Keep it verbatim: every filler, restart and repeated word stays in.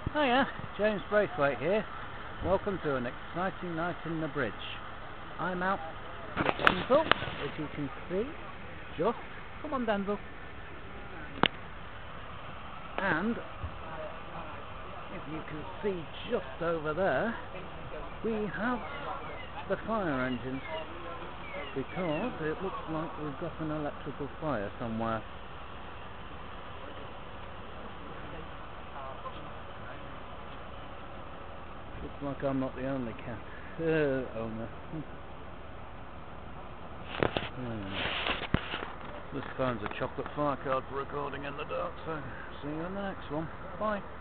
Oh yeah, James Braithwaite here. Welcome to an exciting night in the bridge. I'm out with Denzel, as you can see. Just, come on Denzel. And, if you can see just over there, we have the fire engines. Because it looks like we've got an electrical fire somewhere. Looks like I'm not the only cat uh, owner. Hmm. This phone's a chocolate fire card for recording in the dark, so see you in the next one. Bye.